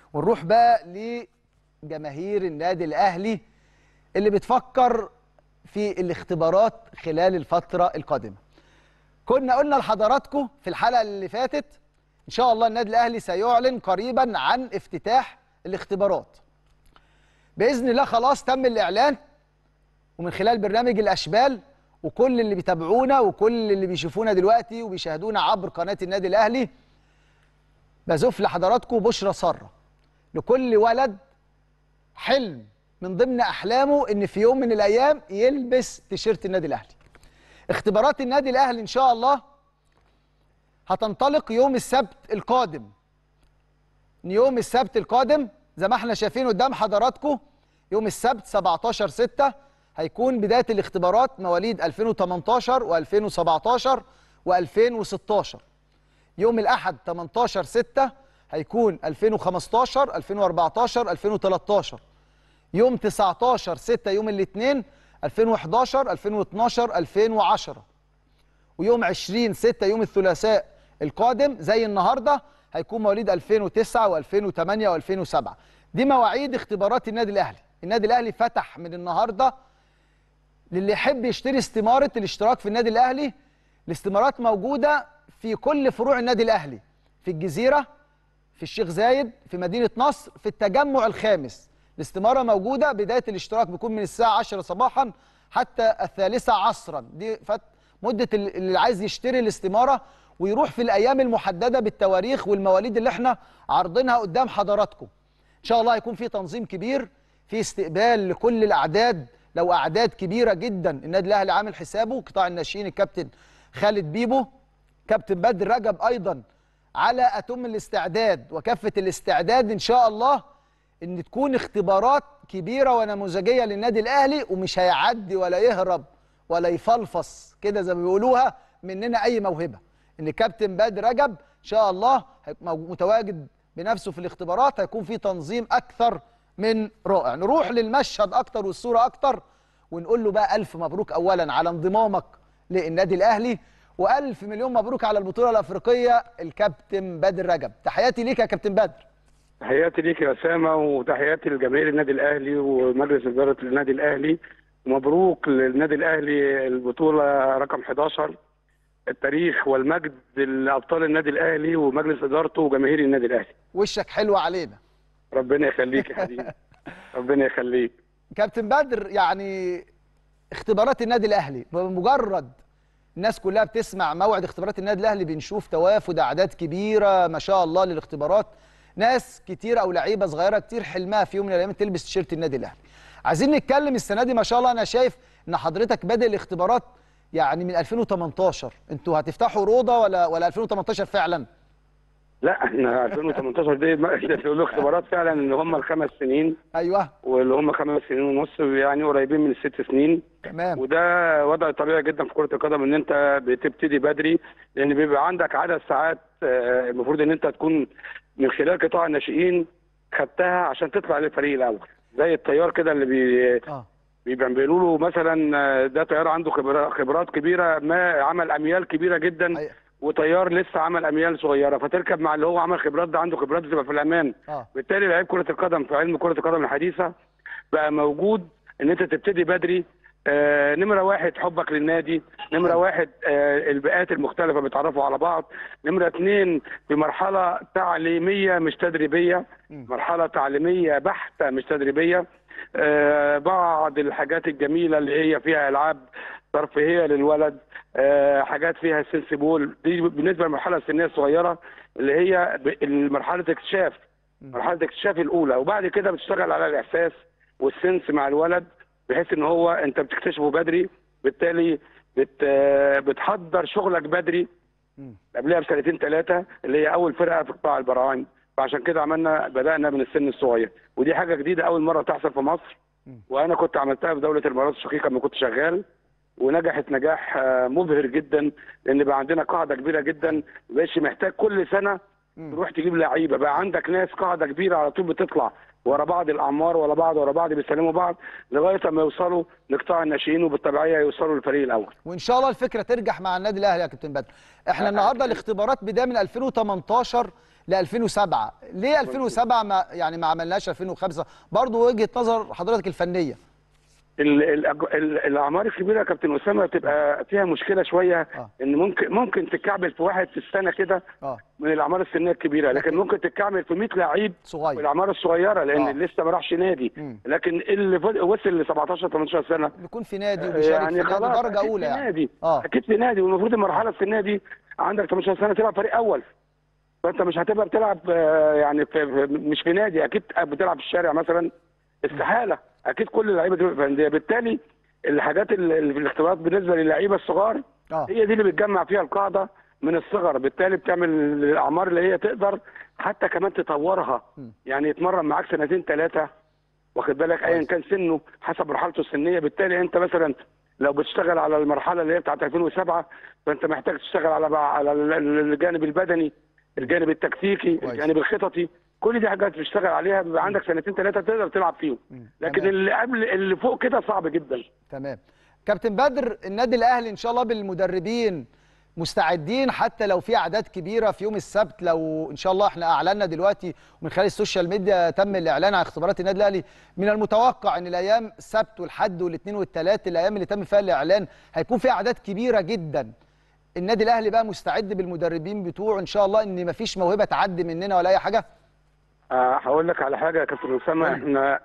ونروح بقى لجماهير النادي الاهلي اللي بتفكر في الاختبارات خلال الفتره القادمه. كنا قلنا لحضراتكم في الحلقه اللي فاتت ان شاء الله النادي الاهلي سيعلن قريبا عن افتتاح الاختبارات باذن الله. خلاص تم الاعلان، ومن خلال برنامج الاشبال وكل اللي بيتابعونا وكل اللي بيشوفونا دلوقتي وبيشاهدونا عبر قناه النادي الاهلي بزف لحضراتكم بشرى ساره لكل ولد حلم من ضمن احلامه ان في يوم من الايام يلبس تيشيرت النادي الاهلي. اختبارات النادي الاهلي ان شاء الله هتنطلق يوم السبت القادم. يوم السبت القادم زي ما احنا شايفين قدام حضراتكم، يوم السبت 17/6 هيكون بدايه الاختبارات مواليد 2018 و2017 و2016. يوم الاحد 18/6 هيكون 2015 2014 2013. يوم 19/6 يوم الاثنين 2011 2012 2010. ويوم 20/6 يوم الثلاثاء القادم زي النهارده هيكون مواليد 2009 و2008 و2007. دي مواعيد اختبارات النادي الاهلي. النادي الاهلي فتح من النهارده للي يحب يشتري استماره الاشتراك في النادي الاهلي. الاستمارات موجوده في كل فروع النادي الاهلي، في الجزيره، في الشيخ زايد، في مدينه نصر، في التجمع الخامس. الاستماره موجوده. بدايه الاشتراك بيكون من الساعه 10 صباحا حتى 1:00 عصرا. دي مده اللي عايز يشتري الاستماره ويروح في الايام المحدده بالتواريخ والمواليد اللي احنا عارضينها قدام حضراتكم. ان شاء الله هيكون في تنظيم كبير، في استقبال لكل الاعداد. لو اعداد كبيره جدا النادي الاهلي عامل حسابه، قطاع الناشئين الكابتن خالد بيبو، كابتن بدر رجب ايضا على اتم الاستعداد وكافه الاستعداد ان شاء الله ان تكون اختبارات كبيره ونموذجيه للنادي الاهلي، ومش هيعدي ولا يهرب ولا يفلفص كده زي ما بيقولوها مننا اي موهبه. ان كابتن بدر رجب ان شاء الله متواجد بنفسه في الاختبارات. هيكون في تنظيم اكثر من رائع. نروح للمشهد اكتر والصوره اكتر ونقول له بقى الف مبروك اولا على انضمامك للنادي الاهلي، والف مليون مبروك على البطوله الافريقيه الكابتن بدر رجب. تحياتي ليك يا كابتن بدر. تحياتي ليك يا اسامه، وتحياتي لجماهير النادي الاهلي ومجلس اداره النادي الاهلي. مبروك للنادي الاهلي البطوله رقم 11. التاريخ والمجد لابطال النادي الاهلي ومجلس ادارته وجماهير النادي الاهلي. وشك حلو علينا. ربنا يخليك يا حبيبي. ربنا يخليك كابتن بدر. يعني اختبارات النادي الاهلي بمجرد الناس كلها بتسمع موعد اختبارات النادي الاهلي بنشوف توافد اعداد كبيره ما شاء الله للاختبارات. ناس كتير او لعيبه صغيره كتير حلمها في يوم من الايام تلبس تيشيرت النادي الاهلي. عايزين نتكلم السنه دي ما شاء الله. انا شايف ان حضرتك بادئ الاختبارات يعني من 2018. انتوا هتفتحوا روضه ولا 2018 فعلا؟ لا احنا 2018 دي له اختبارات فعلا اللي هم ال5 سنين. ايوه. واللي هم 5 سنين ونص يعني قريبين من ال6 سنين. تمام. وده وضع طبيعي جدا في كرة القدم ان انت بتبتدي بدري، لان بيبقى عندك عدد ساعات المفروض ان انت تكون من خلال قطاع الناشئين خدتها عشان تطلع للفريق الاول. زي الطيار كده اللي بيقولوا له مثلا ده طيار عنده خبرات كبيره، ما عمل اميال كبيره جدا. وطيار لسه عمل اميال صغيره، فتركب مع اللي هو عمل خبرات، ده عنده خبرات بتبقى في الامان. بالتالي لعيب كره القدم في علم كره القدم الحديثه بقى موجود ان انت تبتدي بدري. نمره واحد حبك للنادي، نمره واحد البيئات المختلفه بيتعرفوا على بعض، نمره اثنين في مرحله تعليميه مش تدريبيه، مرحله تعليميه بحته مش تدريبيه. بعض الحاجات الجميله اللي هي فيها العاب ترفيهيه للولد، حاجات فيها سنسبول، دي بالنسبه للمرحله السنيه الصغيره اللي هي مرحله اكتشاف، مرحله اكتشاف الاولى. وبعد كده بتشتغل على الاحساس والسنس مع الولد بحيث ان هو انت بتكتشفه بدري، بالتالي بتحضر شغلك بدري قبلها بسنتين 3 اللي هي اول فرقه في قطاع البراعم. فعشان كده بدانا من السن الصغير، ودي حاجه جديده اول مره تحصل في مصر. وانا كنت عملتها في دوله الامارات الشقيقه لما كنت شغال، ونجحت نجاح مبهر جدا، لان بقى عندنا قاعده كبيره جدا. مبقاش محتاج كل سنه تروح تجيب لعيبه، بقى عندك ناس قاعده كبيره على طول بتطلع ورا بعض الاعمار ورا بعض بيسلموا بعض لغايه ما يوصلوا لقطاع الناشئين، وبالتبعيه يوصلوا للفريق الاول. وان شاء الله الفكره تنجح مع النادي الاهلي يا كابتن بدر. احنا النهارده الاختبارات بدايه من 2018 ل 2007. ليه 2007 ما عملناش 2005؟ برضه وجهه نظر حضرتك الفنيه. الاعمار الكبيره يا كابتن اسامه بتبقى فيها مشكله شويه، ان ممكن تتكعبل في واحد في السنه كده من الاعمار السنيه الكبيره، لكن ممكن تتكعبل في 100 لعيب صغير في الاعمار الصغيره، لان لسه ما راحش نادي. لكن اللي وصل ل 17 18 سنه بيكون في نادي وبيشارك يعني في نادي درجه اولى، يعني نادي. يعني اكيد في نادي، والمفروض المرحله السنيه دي عندك 18 سنه تلعب فريق اول، فانت مش هتبقى بتلعب يعني مش في نادي، اكيد بتلعب في الشارع مثلا، استحاله. اكيد كل اللعيبه دي في انديه، بالتالي الحاجات اللي في الاختبارات بالنسبه للعيبه الصغار هي دي اللي بتجمع فيها القاعده من الصغر، بالتالي بتعمل الاعمار اللي هي تقدر حتى كمان تطورها، يعني يتمرن معاك سنتين ثلاثه، واخد بالك، ايا كان سنه حسب مرحلته السنيه. بالتالي انت مثلا لو بتشتغل على المرحله اللي هي بتاعت 2007 فانت محتاج تشتغل على الجانب البدني، الجانب التكتيكي، الجانب الخططي، كل دي حاجات بتشتغل عليها، بيبقى عندك سنتين ثلاثه تقدر تلعب فيهم. لكن اللي قبل اللي فوق كده صعب جدا. تمام. كابتن بدر، النادي الاهلي ان شاء الله بالمدربين مستعدين حتى لو في اعداد كبيره في يوم السبت، لو ان شاء الله احنا اعلنا دلوقتي ومن خلال السوشيال ميديا تم الاعلان عن اختبارات النادي الاهلي، من المتوقع ان الايام السبت والحد والاثنين والثلاث الايام اللي تم فيها الاعلان هيكون في اعداد كبيره جدا. النادي الاهلي بقى مستعد بالمدربين بتوعه ان شاء الله ان مفيش موهبه تعدي مننا ولا اي حاجه؟ هقول لك على حاجه يا كابتن اسامه، احنا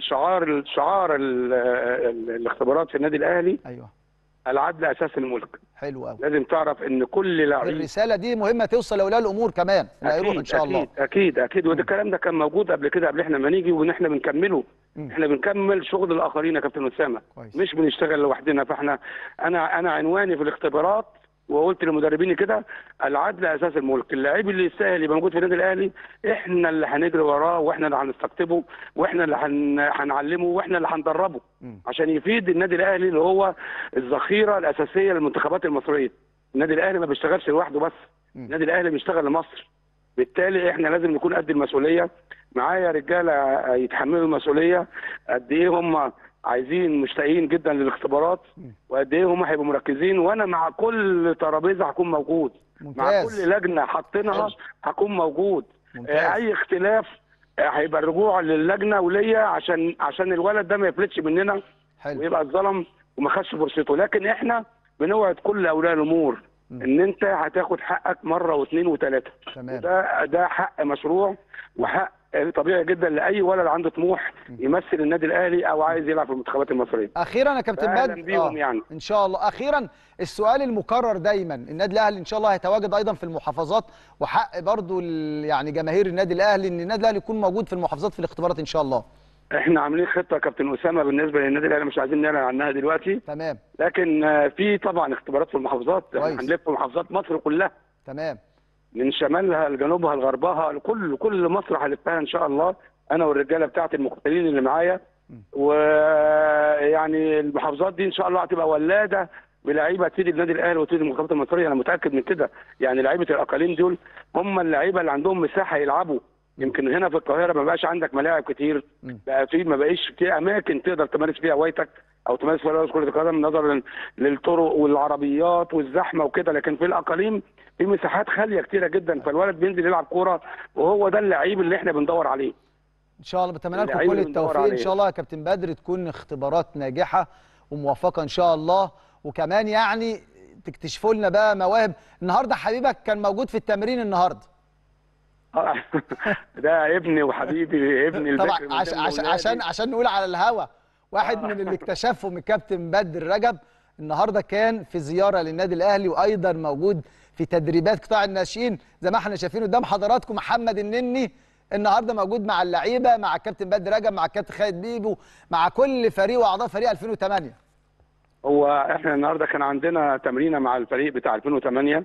شعار الاختبارات في النادي الاهلي ايوه العدل اساس الملك. حلو قوي. لازم تعرف ان كل لعيب، الرساله دي مهمه توصل لاولياء الامور كمان اللي هيروحوا ان شاء الله. اكيد وده الكلام ده كان موجود قبل كده، قبل احنا ما نيجي، وان احنا بنكمله. احنا بنكمل شغل الاخرين يا كابتن اسامه، مش بنشتغل لوحدنا. فاحنا انا عنواني في الاختبارات وقلت لمدربيني كده: العدل اساس الملك. اللاعب اللي يستاهل يبقى موجود في النادي الاهلي احنا اللي هنجري وراه، واحنا اللي هنستقطبه، واحنا اللي هنعلمه، واحنا اللي هندربه عشان يفيد النادي الاهلي اللي هو الذخيره الاساسيه للمنتخبات المصريه. النادي الاهلي ما بيشتغلش لوحده بس، النادي الاهلي بيشتغل لمصر. بالتالي احنا لازم نكون قد المسؤوليه. معايا رجاله يتحملوا المسؤوليه، قد ايه هم عايزين مشتاقين جدا للاختبارات، وقد ايه هم هيبقوا مركزين، وانا مع كل ترابيزه هكون موجود. مع كل لجنه حاطينها هكون موجود. اي اختلاف هيبقى الرجوع للجنه وليا عشان الولد ده ما يفلتش مننا ويبقى اتظلم وما خدش فرصته. لكن احنا بنوعد كل اولياء الامور ان انت هتاخد حقك مره واثنين وثلاثه. ده حق مشروع وحق طبيعي جدا لاي ولد عنده طموح يمثل النادي الاهلي او عايز يلعب في المنتخبات المصريه. اخيرا يا كابتن بدر بيهم يعني ان شاء الله، اخيرا السؤال المكرر دايما، النادي الاهلي ان شاء الله هيتواجد ايضا في المحافظات، وحق برضو يعني جماهير النادي الاهلي ان النادي الاهلي يكون موجود في المحافظات في الاختبارات ان شاء الله. احنا عاملين خطه يا كابتن اسامه بالنسبه للنادي الاهلي، مش عايزين نعلن عنها دلوقتي. تمام. لكن في طبعا اختبارات في المحافظات، هنلف في محافظات مصر كلها. تمام. من شمالها لجنوبها لغربها، كل مصر هلفها ان شاء الله، انا والرجاله بتاعتي المقاتلين اللي معايا. ويعني المحافظات دي ان شاء الله هتبقى ولاده بلعيبه تفيد النادي الاهلي وتفيد المنتخبات المصريه، انا متاكد من كده. يعني لعيبه الاقاليم دول هم اللعيبه اللي عندهم مساحه يلعبوا. يمكن هنا في القاهره ما بقاش عندك ملاعب كتير، بقى ما بقاش في اماكن تقدر تمارس فيها هوايتك او تمارس فيها كره القدم نظرا للطرق والعربيات والزحمه وكده. لكن في الاقاليم في مساحات خاليه كتيره جدا، فالولد بينزل يلعب كوره، وهو ده اللعيب اللي احنا بندور عليه. ان شاء الله بتمنى لكم كل التوفيق ان شاء الله يا كابتن بدر، تكون اختبارات ناجحه وموفقه ان شاء الله. وكمان يعني تكتشفوا لنا بقى مواهب. النهارده حبيبك كان موجود في التمرين النهارده. ده ابني وحبيبي، ابني البكر طبعا عشان نقول على الهوا، واحد من اللي اكتشفهم الكابتن بدر رجب النهارده كان في زياره للنادي الاهلي، وايضا موجود في تدريبات قطاع الناشئين زي ما احنا شايفين قدام حضراتكم. محمد النني النهارده موجود مع اللعيبه، مع الكابتن بدر رجب، مع الكابتن خالد بيبو، مع كل فريق واعضاء فريق 2008. هو احنا النهارده كان عندنا تمرينه مع الفريق بتاع 2008،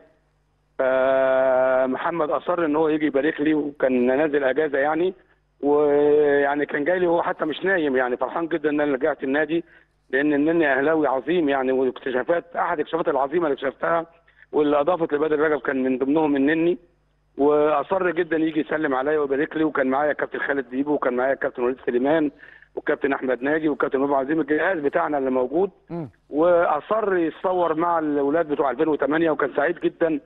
فمحمد اصر ان هو يجي يبارك لي، وكان نازل اجازه يعني، ويعني كان جاي لي وهو حتى مش نايم، يعني فرحان جدا ان انا رجعت النادي، لان النني اهلاوي عظيم يعني، واكتشافات احد الاكتشافات العظيمه اللي اكتشفتها واللي اضافت لبدر رجب كان من ضمنهم النني، واصر جدا يجي يسلم عليا ويبارك لي. وكان معايا الكابتن خالد بيبو، وكان معايا الكابتن وليد سليمان، والكابتن احمد ناجي، والكابتن ابو عظيم، الجهاز بتاعنا اللي موجود. واصر يتصور مع الاولاد بتوع 2008، وكان سعيد جدا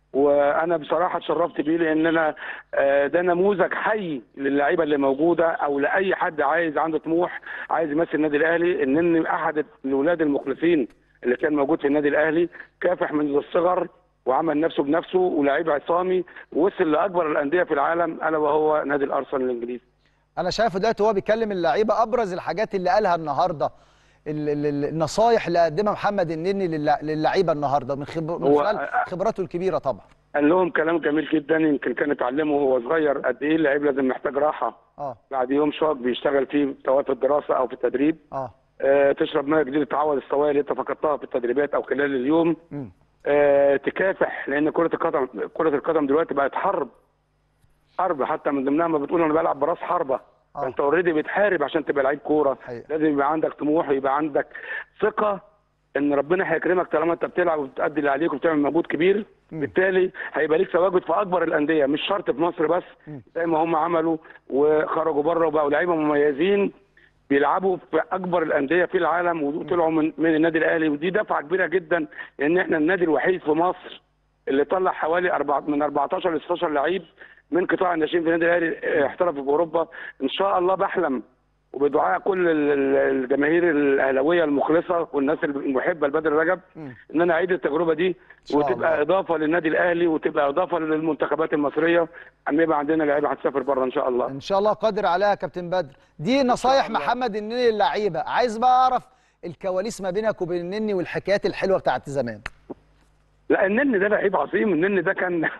وانا بصراحه اتشرفت بيه، لان انا ده نموذج حي للعيبه اللي موجوده، او لاي حد عايز عنده طموح عايز يمثل النادي الاهلي. ان احد الاولاد المخلصين اللي كان موجود في النادي الاهلي، كافح منذ الصغر وعمل نفسه بنفسه، ولاعيب عصامي ووصل لاكبر الانديه في العالم، الا وهو نادي الارسنال الانجليزي. انا شايفه دلوقتي وهو بيكلم اللعيبه ابرز الحاجات اللي قالها النهارده، النصايح اللي قدمها محمد النني للعيبه النهارده من خلال خبراته الكبيره طبعا. قال لهم كلام جميل جدا، يمكن كان اتعلمه وهو صغير قد ايه اللعيب لازم محتاج راحه بعد يوم شاق بيشتغل فيه سواء في الدراسه او في التدريب. تشرب ميه جديده تعوض السوائل اللي انت فقدتها في التدريبات او خلال اليوم. تكافح، لان كره القدم دلوقتي بقت حرب حتى من ضمنها ما بتقول انا بلعب براس حربه. فانت اوريدي بتحارب عشان تبقى لعيب كوره. لازم يبقى عندك طموح ويبقى عندك ثقه ان ربنا هيكرمك طالما انت بتلعب وبتأدي اللي عليك وبتعمل مجهود كبير. بالتالي هيبقى ليك تواجد في اكبر الانديه، مش شرط في مصر بس زي ما هم عملوا وخرجوا بره وبقوا لعيبه مميزين بيلعبوا في اكبر الانديه في العالم وطلعوا من النادي الاهلي. ودي دفعه كبيره جدا، لان احنا النادي الوحيد في مصر اللي طلع حوالي من 14 ل 16 لعيب من قطاع الناشئين في النادي الاهلي احترفوا في اوروبا. ان شاء الله بحلم وبدعاء كل الجماهير الاهلاويه المخلصه والناس المحبه لبدر رجب ان انا اعيد التجربه دي وتبقى اضافه للنادي الاهلي وتبقى اضافه للمنتخبات المصريه، اما يبقى عندنا لعيبه هتسافر بره ان شاء الله. ان شاء الله قادر عليها يا كابتن بدر. دي نصايح محمد النني للعيبه. عايز بقى اعرف الكواليس ما بينك وبين النني والحكايات الحلوه بتاعت زمان. لا النني ده لعيب عظيم. النني ده كان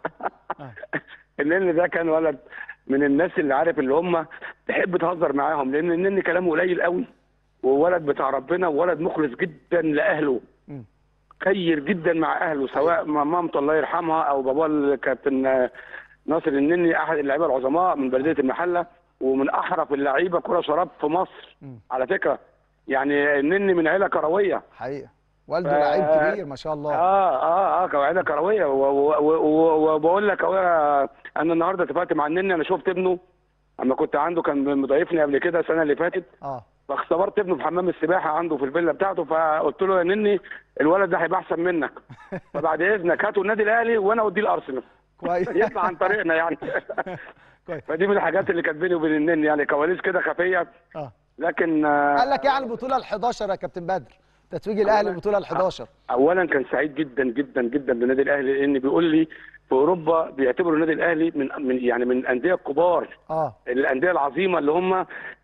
النني ده كان ولد من الناس اللي عارف اللي هم تحب تهزر معاهم، لان النني كلامه قليل قوي، وولد بتاع ربنا وولد مخلص جدا لاهله. خير جدا مع اهله، سواء مامته الله يرحمها او باباه الكابتن ناصر النني احد اللعيبه العظماء من بلديه المحله ومن احرف اللعيبه كره شراب في مصر على فكره. يعني النني من عيله كرويه حقيقه، والده لعيب كبير ما شاء الله. عيله كرويه. وبقول لك انا النهارده اتفقت مع النني. انا شفت ابنه اما كنت عنده، كان مضايفني قبل كده السنه اللي فاتت. فاختبرت ابنه في حمام السباحه عنده في الفيلا بتاعته، فقلت له يا نني الولد ده هيبقى احسن منك، فبعد اذنك هاته النادي الاهلي وانا اوديه الارسنال. كويس. يطلع عن طريقنا يعني. كويس. فدي من الحاجات اللي كانت بيني وبين النني، يعني كواليس كده خفيه. لكن قال لك ايه عن البطوله ال11 يا كابتن بدر؟ تتويج الاهلي البطوله ال11. اولا كان سعيد جدا جدا جدا بالنادي الاهلي، لان بيقول لي في اوروبا بيعتبروا النادي الاهلي من الانديه الكبار. الانديه العظيمه اللي هم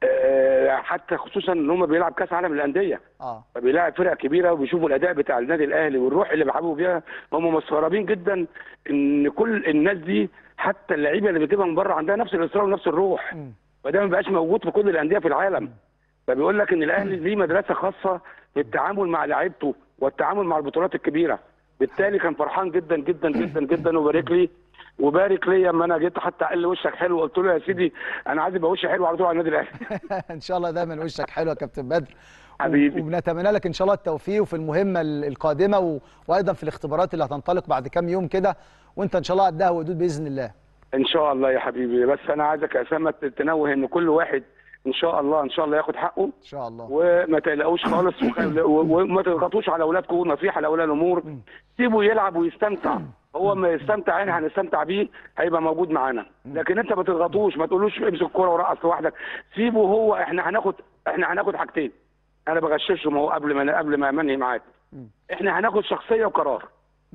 حتى خصوصا ان هم بيلعب كاس عالم للانديه. فبيلاعب فرق كبيره وبيشوفوا الاداء بتاع النادي الاهلي والروح اللي بيحبوا بيها. هم مستغربين جدا ان كل الناس دي حتى اللعيبه اللي بتجيبها من بره عندها نفس الاصرار ونفس الروح، وده ما بقاش موجود في كل الانديه في العالم. فبيقول لك ان الاهلي ليه مدرسه خاصه في التعامل مع لعيبته والتعامل مع البطولات الكبيره. بالتالي كان فرحان جدا جدا جدا جدا وبارك لي لما انا جيت حتى قال لي وشك حلو. قلت له يا سيدي انا عايز يبقى وشي حلو على طول على النادي الاهلي. ان شاء الله دايما وشك حلو يا كابتن بدر حبيبي. وبنتمنى لك ان شاء الله التوفيق في المهمه القادمه وايضا في الاختبارات اللي هتنطلق بعد كام يوم كده، وانت ان شاء الله قدها وقدود باذن الله. ان شاء الله يا حبيبي. بس انا عايزك يا اسامه تنوه ان كل واحد ان شاء الله ياخد حقه ان شاء الله، وما تقلقوش خالص وما تضغطوش على اولادكم. نصيحه لاولياء الامور، سيبوا يلعب ويستمتع. هو ما يستمتع احنا هنستمتع بيه، هيبقى موجود معانا. لكن انت ما تضغطوش، ما تقولوش امسك الكوره ورقص لوحدك. سيبه هو. احنا هناخد حاجتين. انا بغششهم اهو قبل ما منهي معاك. احنا هناخد شخصيه وقرار.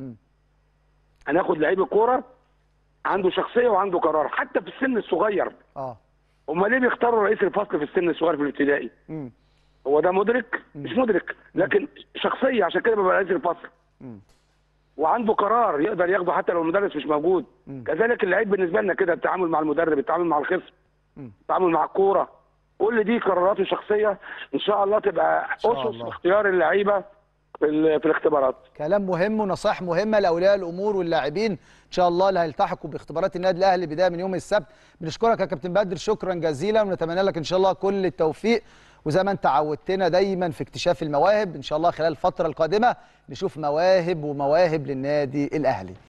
هناخد لعيب الكوره عنده شخصيه وعنده قرار حتى في السن الصغير. هم ليه بيختاروا رئيس الفصل في السن الصغير في الابتدائي؟ هو ده مدرك؟ مش مدرك، لكن شخصيه، عشان كده بيبقى رئيس الفصل. وعنده قرار يقدر ياخده حتى لو المدرس مش موجود. كذلك اللعيب بالنسبه لنا كده، التعامل مع المدرب، التعامل مع الخصم، التعامل مع الكوره، كل دي قراراته شخصيه. ان شاء الله تبقى اسس اختيار اللعيبه في الاختبارات. كلام مهم ونصائح مهمه لاولياء الامور واللاعبين ان شاء الله اللي هيلتحقوا باختبارات النادي الاهلي بدايه من يوم السبت. بنشكرك يا كابتن بدر شكرا جزيلا، ونتمنى لك ان شاء الله كل التوفيق، وزي ما انت عودتنا دايما في اكتشاف المواهب ان شاء الله خلال الفتره القادمه نشوف مواهب ومواهب للنادي الاهلي.